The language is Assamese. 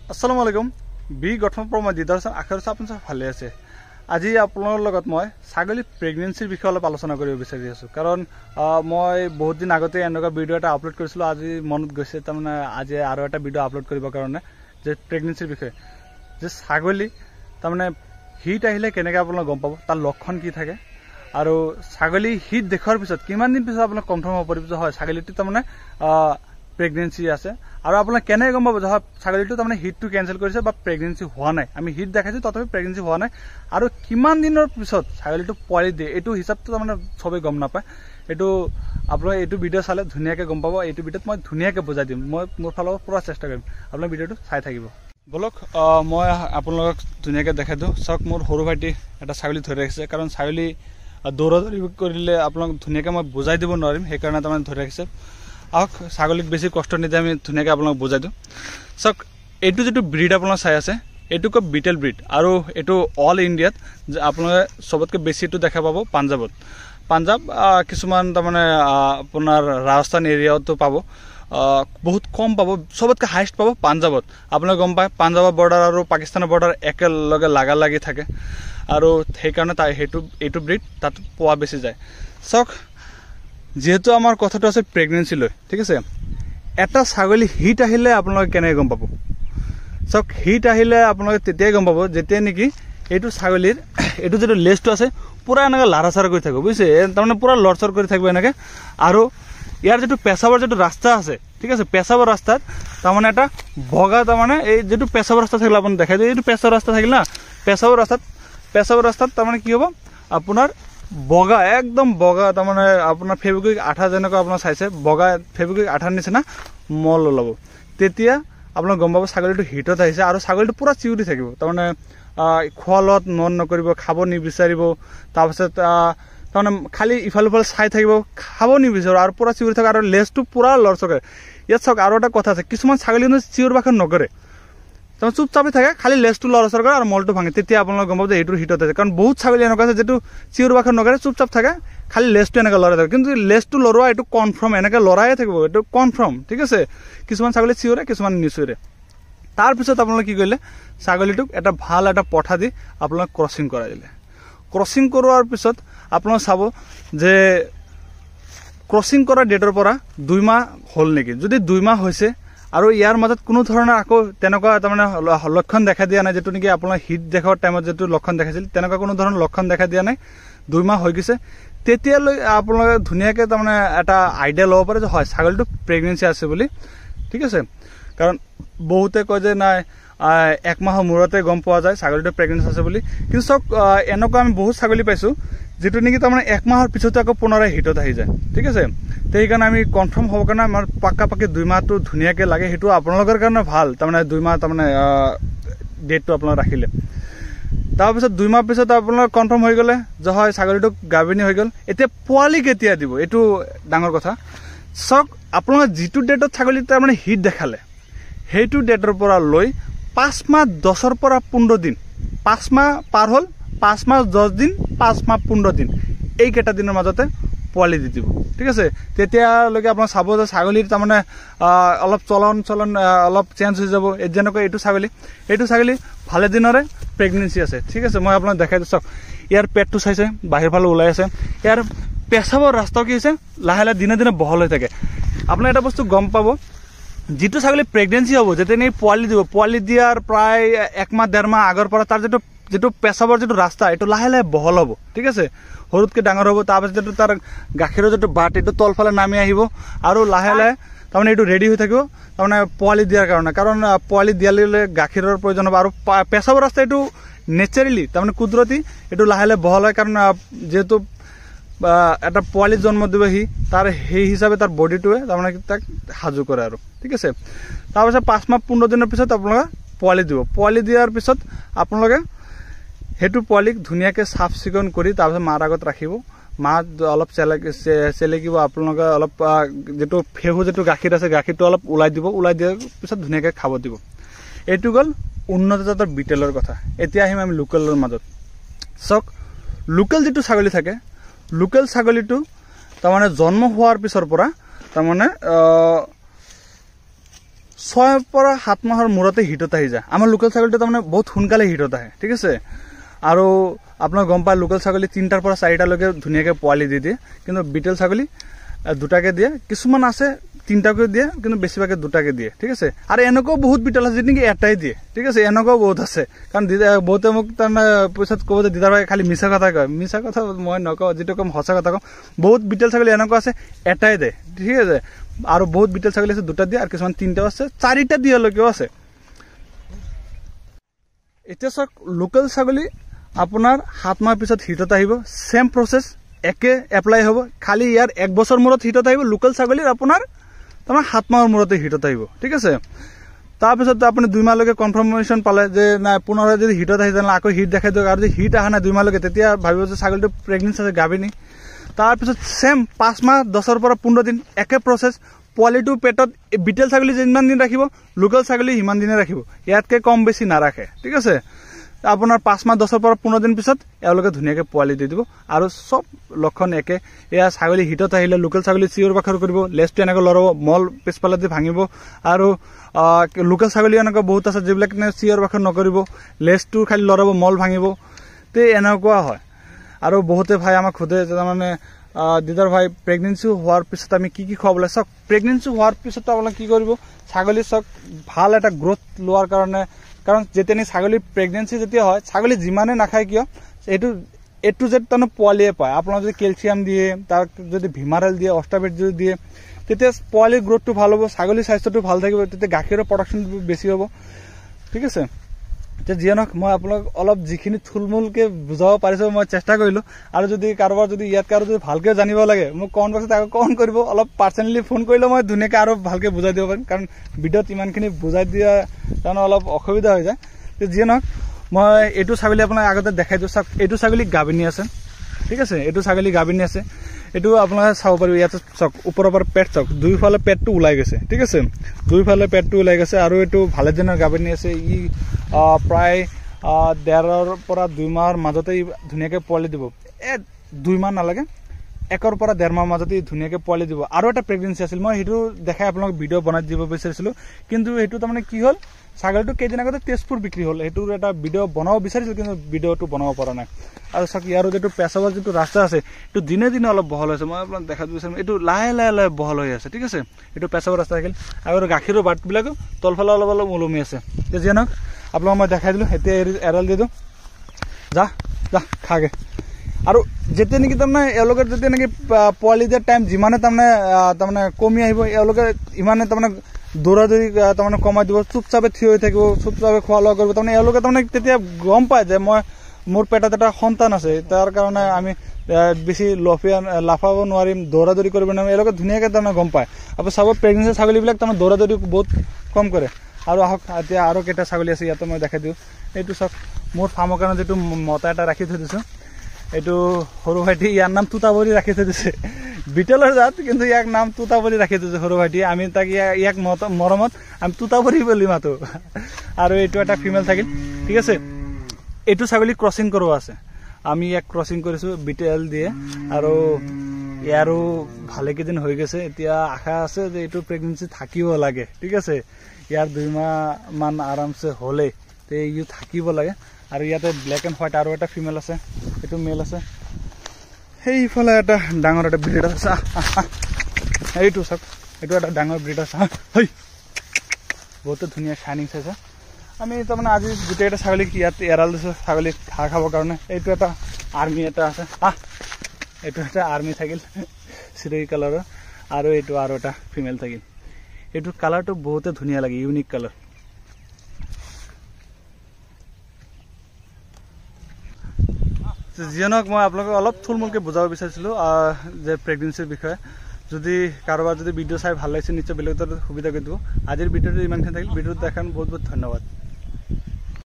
আসসালামু আলাইকুম বি গঠন মই দিদাৰচন আশা কৰিছোঁ আপুনি সব ভালে আছে। আজি আপোনালোকৰ লগত মই ছাগলী প্ৰেগনেন্সিৰ বিষয়ে অলপ আলোচনা কৰিব বিচাৰি আছোঁ, কাৰণ মই বহুত দিন আগতে এনেকুৱা ভিডিঅ' এটা আপলোড কৰিছিলোঁ। আজি মনত গৈছে তাৰমানে আজি আৰু এটা ভিডিঅ' আপলোড কৰিবৰ কাৰণে যে প্ৰেগনেন্সিৰ বিষয়ে, যে ছাগলী তাৰমানে হিট আহিলে কেনেকৈ আপোনালোকে গম পাব, তাৰ লক্ষণ কি থাকে, আৰু ছাগলী হিট দেখুৱাৰ পিছত কিমান দিন পিছত আপোনাক কনফাৰ্ম হ'ব পাৰিব যে হয় ছাগলীটো তাৰমানে প্ৰেগনেন্সি আছে, আৰু আপোনাক কেনেকৈ গম পাব যে হয় ছাগলীটো তাৰমানে হিটটো কেঞ্চেল কৰিছে বা প্ৰেগনেন্সি হোৱা নাই। আমি হিট দেখাইছোঁ তথাপি প্ৰেগনেন্সি হোৱা নাই, আৰু কিমান দিনৰ পিছত ছাগলীটো পোৱালি দিয়ে এইটো হিচাপটো তাৰমানে চবেই গম নাপায়। এইটো আপোনালোকে এইটো ভিডিঅ' চালে ধুনীয়াকৈ গম পাব। এইটো ভিডিঅ'ত মই ধুনীয়াকৈ বুজাই দিম, মই মোৰ ফালৰ পৰা চেষ্টা কৰিম। আপোনালোকে ভিডিঅ'টো চাই থাকিব। বলক মই আপোনালোকক ধুনীয়াকৈ দেখাই দিওঁ। চাওক, মোৰ সৰু ভাইটি এটা ছাগলী ধৰি ৰাখিছে, কাৰণ ছাগলী দৌৰা দৌৰি কৰিলে আপোনাক ধুনীয়াকৈ মই বুজাই দিব নোৱাৰিম, সেইকাৰণে তাৰমানে ধৰি ৰাখিছে। আহক, ছাগলীক বেছি কষ্ট নিদিয়ে আমি ধুনীয়াকৈ আপোনাক বুজাই দিওঁ। চাওক, এইটো যিটো ব্ৰীড আপোনালোকে চাই আছে এইটো কয় বিটেল ব্ৰীড, আৰু এইটো অল ইণ্ডিয়াত আপোনালোকে চবতকৈ বেছি এইটো দেখা পাব পাঞ্জাৱত। পাঞ্জাৱ কিছুমান তাৰমানে আপোনাৰ ৰাজস্থান এৰিয়াতো পাব, বহুত কম পাব। চবতকৈ হাইষ্ট পাব পাঞ্জাৱত। আপোনালোকে গম পায় পাঞ্জাৱৰ বৰ্ডাৰ আৰু পাকিস্তানৰ বৰ্ডাৰ একেলগে লাগা লাগি থাকে, আৰু সেইকাৰণে এইটো ব্ৰীড তাত পোৱা বেছি যায়। চাওক, যেহেতু আমাৰ কথাটো আছে প্ৰেগনেন্সি লৈ, ঠিক আছে, এটা ছাগলী হিট আহিলে আপোনালোকে কেনেকৈ গম পাব? চাওক, হিট আহিলে আপোনালোকে তেতিয়াই গম পাব যেতিয়া নেকি এইটো ছাগলীৰ এইটো যিটো লেজটো আছে পূৰা এনেকৈ লাৰাচাৰ কৰি থাকিব, বুজিছে, তাৰমানে পূৰা লৰচৰ কৰি থাকিব এনেকৈ। আৰু ইয়াৰ যিটো পেচাবৰ যিটো ৰাস্তা আছে, ঠিক আছে, পেচাবৰ ৰাস্তাত তাৰমানে এটা বগা তাৰমানে এই যিটো পেচাবৰ ৰাস্তা থাকিলে আপুনি দেখাই দিয়ে, এইটো পেচাবৰ ৰাস্তা থাকিল না, পেচাবৰ ৰাস্তাত তাৰমানে কি হ'ব আপোনাৰ বগা, একদম বগা, তাৰমানে আপোনাৰ ফেব্ৰিকুইক আঠা যেনেকুৱা আপোনাৰ চাইছে বগা ফেব্ৰিকুইক আঠাৰ নিচিনা মল ওলাব। তেতিয়া আপোনাক গম পাব ছাগলীটো হিটত আহিছে, আৰু ছাগলীটো পূৰা চিঞৰি থাকিব, তাৰমানে খোৱা লোৱাত মন নকৰিব, খাব নিবিচাৰিব, তাৰপিছত তাৰমানে খালি ইফাল সিফাল চাই থাকিব, খাব নিবিচাৰিব, আৰু পূৰা চিঞৰি থাকে, আৰু লেজটো পূৰা লৰচকে। ইয়াত চাওক, আৰু এটা কথা আছে, কিছুমান ছাগলী কিন্তু চিঞৰ বাখৰ নকৰে, তাৰমানে চুপচাপি থাকে, খালি লেজটো লৰচৰ কৰে আৰু মলটো ভাঙে। তেতিয়া আপোনালোকে গম পাব যে এইটোৰ হিটত আছে, কাৰণ বহুত ছাগলী এনেকুৱা আছে যিটো চিঞৰ বাখৰ নকৰে, চুপচাপ থাকে, খালি লেজটো এনেকৈ লৰাই থাকে। কিন্তু লেজটো লৰোৱা এইটো কনফাৰ্ম, এনেকৈ লৰায়ে থাকিব, এইটো কনফাৰ্ম, ঠিক আছে। কিছুমান ছাগলী চিঞৰে, কিছুমান নিচিঞৰে। তাৰপিছত আপোনালোকে কি কৰিলে, ছাগলীটোক এটা ভাল এটা পঠা দি আপোনালোকে ক্ৰচিং কৰাই দিলে। ক্ৰচিং কৰোৱাৰ পিছত আপোনালোকে চাব যে ক্ৰচিং কৰা ডেটৰ পৰা 2 মাহ হ'ল নেকি। যদি 2 মাহ হৈছে আৰু ইয়াৰ মাজত কোনো ধৰণৰ আকৌ তেনেকুৱা তাৰমানে লক্ষণ দেখা দিয়া নাই, যিটো নেকি আপোনাৰ হিট দেখাৰ টাইমত যিটো লক্ষণ দেখাইছিল তেনেকুৱা কোনো ধৰণৰ লক্ষণ দেখা দিয়া নাই, 2 মাহ হৈ গৈছে, তেতিয়ালৈ আপোনালোকে ধুনীয়াকৈ তাৰমানে এটা আইডিয়া ল'ব পাৰে যে হয় ছাগলীটো প্ৰেগনেন্সি আছে বুলি, ঠিক আছে। কাৰণ বহুতে কয় যে নাই 1 মাহৰ মূৰতে গম পোৱা যায় ছাগলীটো প্ৰেগনেন্সি আছে বুলি, কিন্তু চাওক এনেকুৱা আমি বহুত ছাগলী পাইছোঁ যিটো নেকি তাৰমানে 1 মাহৰ পিছতে আকৌ পুনৰাই হিটত আহি যায়, ঠিক আছে। সেইকাৰণে আমি কনফাৰ্ম হ'বৰ কাৰণে আমাৰ পাক্কি 2 মাহটো ধুনীয়াকৈ লাগে, সেইটো আপোনালোকৰ কাৰণে ভাল, তাৰমানে 2 মাহ তাৰমানে ডেটটো আপোনালোকে ৰাখিলে। তাৰপিছত 2 মাহ পিছত আপোনাৰ কনফাৰ্ম হৈ গ'লে যে হয় ছাগলীটো গাভিনী হৈ গ'ল, এতিয়া পোৱালি কেতিয়া দিব এইটো ডাঙৰ কথা। চাওক, আপোনালোকে যিটো ডেটত ছাগলী তাৰমানে হিট দেখালে সেইটো ডেটৰ পৰা লৈ 5 মাহ 10ৰ পৰা 15 দিন, 5 মাহ পাৰ হ'ল, 5 মাহ 10 দিন, 5 মাহ 15 দিন, এইকেইটা দিনৰ মাজতে পোৱালি দি দিব, ঠিক আছে। তেতিয়ালৈকে আপোনাৰ চাব যে ছাগলীৰ তাৰমানে অলপ চলন অলপ চেঞ্জ হৈ যাব। যেনেকৈ এইটো ছাগলী ভালে দিনৰে প্ৰেগনেন্সি আছে, ঠিক আছে। মই আপোনাক দেখাই দিছোঁ। চাওক, ইয়াৰ পেটটো চাইছে বাহিৰ ফালে ওলাই আছে, ইয়াৰ পেচাবৰ ৰাস্তাও কি হৈছে লাহে লাহে দিনে দিনে বহল হৈ থাকে। আপুনি এটা বস্তু গম পাব, যিটো ছাগলী প্ৰেগনেন্সি হ'ব যেতিয়া নেকি পোৱালি দিব, পোৱালি দিয়াৰ প্ৰায় 1 মাহ 1.5 মাহ আগৰ পৰা তাৰ যিটো পেচাবৰ যিটো ৰাস্তা এইটো লাহে লাহে বহল হ'ব, ঠিক আছে, সৰুতকৈ ডাঙৰ হ'ব। তাৰপিছত যিটো তাৰ গাখীৰৰ যিটো বাট এইটো তলফালে নামি আহিব, আৰু লাহে লাহে তাৰমানে এইটো ৰেডি হৈ থাকিব তাৰমানে পোৱালি দিয়াৰ কাৰণে। কাৰণ পোৱালি দিয়ালে গাখীৰৰ প্ৰয়োজন হ'ব, আৰু পেচাবৰ ৰাস্তা এইটো নেচাৰেলি তাৰমানে কুদৰতী এইটো লাহে লাহে বহল হয়, কাৰণ যিহেতু এটা পোৱালি জন্ম দিবহি তাৰ সেই হিচাপে তাৰ বডিটোৱে তাৰমানে তাক সাজু কৰে, আৰু ঠিক আছে। তাৰপিছত 5 মাহ 15 দিনৰ পিছত আপোনালোকে পোৱালি দিব। পোৱালি দিয়াৰ পিছত আপোনালোকে সেইটো পোৱালিক ধুনীয়াকৈ চাফ চিকুণ কৰি তাৰপিছত মাৰ আগত ৰাখিব। মা অলপ চেলেকিব, আপোনালোকে অলপ যিটো ফেহু যিটো গাখীৰ আছে গাখীৰটো অলপ ওলাই দিব, ওলাই দিয়াৰ পিছত ধুনীয়াকৈ খাব দিব। এইটো গ'ল উন্নত জাতৰ বিটেলৰ কথা। এতিয়া আহিম আমি লোকেলৰ মাজত। চাওক, লোকেল যিটো ছাগলী থাকে, লোকেল ছাগলীটো তাৰমানে জন্ম হোৱাৰ পিছৰ পৰা তাৰমানে 6 পৰা 7 মাহৰ মূৰতে হিটত আহি যায় আমাৰ লোকেল ছাগলীটো তাৰমানে বহুত সোনকালে হিটত আহে ঠিক আছে আৰু আপোনাৰ গম পায় লোকেল ছাগলী 3টাৰ পৰা 4টা লৈকে ধুনীয়াকৈ পোৱালি দি দিয়ে কিন্তু বিটেল ছাগলী 2টাকে দিয়ে কিছুমান আছে 3টাকে দিয়ে কিন্তু বেছিভাগে 2টাকে দিয়ে ঠিক আছে আৰু এনেকৈ বহুত বিটেল আছে যেনেকি এটাই দিয়ে ঠিক আছে এনেকৈ বহুত আছে কাৰণ বহুতে মোক তাৰমানে পইচাত ক'ব যে দিদাৰ ভাই খালি মিছা কথা কয় মিছা কথা মই নকওঁ যেটো কম সঁচা কথা কওঁ বহুত বিটেল ছাগলী এনেকৈ আছে এটাই দিয়ে ঠিক আছে আৰু বহুত বিটেল ছাগলী আছে 2টা দিয়ে আৰু কিছুমান 3টা আছে 4টা দিয়ালৈকেও আছে এতিয়া সক লোকেল ছাগলী আপোনাৰ 7 মাহ পিছত হিটত আহিব সেম প্ৰসেস একে এপ্লাই হ'ব খালি ইয়াৰ 1 বছৰ মূৰত হিটত আহিব লোকেল ছাগলীৰ আপোনাৰ তাৰমানে 7 মাহৰ মূৰতে হিটত আহিব ঠিক আছে তাৰপিছত আপুনি 2 মাহলৈকে কনফাৰ্মেশন পালে যে না পুনৰাই যদি হিটত আহি জানা আকৌ হিট দেখাই দিওক আৰু যদি হিট আহা না 2 মাহলৈকে তেতিয়া ভাবিব যে ছাগলীটো প্ৰেগনেন্ট আছে গাবিনি তাৰপিছত সেম 5 মাহ 10ৰ পৰা 15 দিন একে প্ৰসেস পোৱালিটো পেটত বিটেল ছাগলী যিমান দিন ৰাখিব লোকেল ছাগলী হিমান দিনে ৰাখিব ইয়াতকে কম বেছি নাৰাখে ঠিক আছে আপোনাৰ 5 মাহ 10ৰ পৰা 15 দিন পিছত এওঁলোকে ধুনীয়াকৈ পোৱালি দি দিব আৰু সব লক্ষণ একে এয়া ছাগলী হিটত আহিলে লোকেল ছাগলী চিঞৰ বাখৰ কৰিব লেজটো এনেকৈ লৰাব মল পিছফালে দি ভাঙিব আৰু লোকেল ছাগলী এনেকৈ বহুত আছে যিবিলাক চিঞৰ বাখৰ নকৰিব লেজটো খালি লৰাব মল ভাঙিব তে এনেকুৱা হয় আৰু বহুতে ভাই আমাক খুদে মানে দিদাৰ ভাই প্ৰেগনেন্সি হোৱাৰ পিছত আমি কি কি খুৱাব লাগে সক প্ৰেগনেন্সি হোৱাৰ পিছত আপোনাক কি কৰিব ছাগলী সক ভাল এটা গ্ৰোথ লোৱাৰ কাৰণে কাৰণ যেতেনি ছাগলী প্ৰেগনেন্সি যেতিয়া হয় ছাগলী যিমানে নাখায় কিয় এটু জেড তানো পোৱালিয়ে পায় আপোনাৰ যদি ক্যালসিয়াম দিয়ে তাৰ যদি ভিমাৰেল দিয়ে অষ্টাবেট যদি দিয়ে তেতিয়া পোৱালিৰ গ্ৰোথটো ভাল হ'ব ছাগলীৰ স্বাস্থ্যটো ভাল থাকিব তেতিয়া গাখীৰৰ প্ৰডাকশন বেছি হ'ব ঠিক আছে যে জিয়ানক মই আপোনাক অলপ যিখিনি থুলমুলকে বুজাব পাৰিছো মই চেষ্টা কৰিলো আৰু যদি কাৰোবাৰ যদি ইয়াত কাৰো যদি ভালকে জানিব লাগে মোক কমেন্ট বক্সত আকৌ কমেন্ট কৰিব অলপ পাৰ্সোনালি ফোন কৰিলে মই ধুনীয়াকৈ আৰু ভালকে বুজাই দিব পাৰিম কাৰণ ভিডিঅ'ত ইমানখিনি বুজাই দিয়া কাৰণ অলপ অসুবিধা হৈ যায় তো জিয়ানক মই এটু ছাগলী আপোনাক আগতে দেখাই দিও এটু ছাগলী গাবিনী আছে ঠিক আছে এটু ছাগলী গাবিনী আছে এটু আপোনাক চাব পাৰিব ইয়াত চক ওপৰৰ পৰা পেট চক দুইফালে পেটটো ওলাই গৈছে ঠিক আছে দুইফালে পেটটো ওলাই গৈছে আৰু এটু ভালে দিনৰ গাবিনী আছে ই প্ৰায় 1.5 পৰা 2 মাহৰ মাজতে ধুনীয়াকৈ পোৱালি দিব 2 মাহ নালাগে 1 পৰা 1.5 মাহ মাজতে ধুনীয়াকৈ পোৱালি দিব আৰু এটা প্ৰেগনেন্সি আছিল মই হেতু দেখাই আপোনাক ভিডিঅ' বনাই দিব বিচাৰিছিলো কিন্তু হেতু তাৰমানে কি হ'ল ছাগলীটো কেইদিন আগতে তেজপুৰ বিক্ৰী হ'ল হেতুৰ এটা ভিডিঅ' বনাব বিচাৰিছিল কিন্তু ভিডিঅ'টো বনাব পৰা নাই আৰু সক ইয়াৰ যেটো পেছাবৰ যেটো ৰাস্তা আছে এটো দিনে দিনে অলপ বহল হৈছে মই আপোনাক দেখাই বিচাৰিম এটো লাহে লাহে বহল হৈ আছে ঠিক আছে এটো পেছাবৰ ৰাস্তা আছিল আৰু গাখীৰৰ বাটবিলাক তলফালে অলপ অলপ ওলমি আছে তে জানক আপোনাক মই দেখাই দিলো হেতে এৰাল দিদো যা যা খাগে আৰু যেতে নেকি তাৰমানে এওঁলোকে যেতে নেকি পোৱালি দিয়া টাইম যিমানে তাৰমানে কমি আহিব এওঁলোকে ইমানে তাৰমানে দৌৰাদৌৰি তাৰমানে কমাই দিব চুপচাপে থিয় হৈ থাকিব চুপচাপে খোৱা লোৱা কৰিব তাৰমানে এওঁলোকে তাৰমানে তেতিয়া গম পায় যে মই মোৰ পেটত এটা সন্তান আছে তাৰ কাৰণে আমি বেছি লাফাব নোৱাৰিম দৌৰাদৌৰি কৰিব নোৱাৰিম এওঁলোকে ধুনীয়াকৈ তাৰমানে গম পায় আৰু চাব প্ৰেগনেন্সি ছাগলীবিলাক তাৰমানে দৌৰাদৌৰি বহুত কম কৰে আৰু আহক এতিয়া আৰু কেইটা ছাগলী আছে ইয়াতে মই দেখাই দিওঁ এইটো চব মোৰ ফাৰ্মৰ কাৰণে যেটো মতা এটা ৰাখি থৈ দিছো এইটো সৰু ভাইটি ইয়াৰ নাম তুতাবৰি ৰাখি থৈ দিছে বিটেলৰ জাত কিন্তু ইয়াক নাম তুতাবৰি ৰাখি দিছে সৰু ভাইটি আমি তাক ইয়াক মৰমত আমি তুতাবৰি বুলি মাতো আৰু এইটো এটা ফিমেল থাকিল ঠিক আছে এইটো ছাগলী ক্ৰসিং কৰোৱা আছে আমি ইয়াক ক্ৰসিং কৰিছো বিটেল দিয়ে আৰু ইয়াৰো ভালে কেদিন হৈ গৈছে এতিয়া আশা আছে যে এইটো প্ৰেগনেন্সি থাকিব লাগে ঠিক আছে ইয়াৰ 2 মাহ মান আৰামছে হলে তে ইউ থাকিব লাগে আৰু ইয়াতে ব্ল্যাক এন্ড হোৱাইট আৰু এটা ফিমেল আছে এটো মেল আছে সেইফালে এটা ডাঙৰ এটা ব্ৰিড আছে এইটো সব এটো এটা ডাঙৰ ব্ৰিড আছে হেই বহুত ধুনীয়া শাইনিং আছে আমি তাৰমানে আজি গোটেই এটা ছাগলী ইয়াত এৰাল দিছো ছাগলী ঘাঁহ খাবৰ কাৰণে এইটো এটা আৰ্মি এটা আছে এইটো এটা আৰ্মি থাকিল চিৰই কালাৰৰ আৰু এইটো আৰু এটা ফিমেল থাকিল এইটো কালাৰটো বহুত ধুনীয়া লাগে ইউনিক কালাৰ জিয়ানক মই আপোনাক অলপ থুলমুলকে বুজাব বিচাৰিছিলো যে প্ৰেগনেন্সিৰ বিষয়ে যদি কাৰোবাৰ যদি ভিডিঅ' চাই ভাল লাগিছে নিশ্চয় বেলেগৰ সুবিধা কৰি দিব আজিৰ ভিডিঅ'টো ইমানখিনি থাকিল ভিডিঅ'টো দেখাৰ বহুত বহুত ধন্যবাদ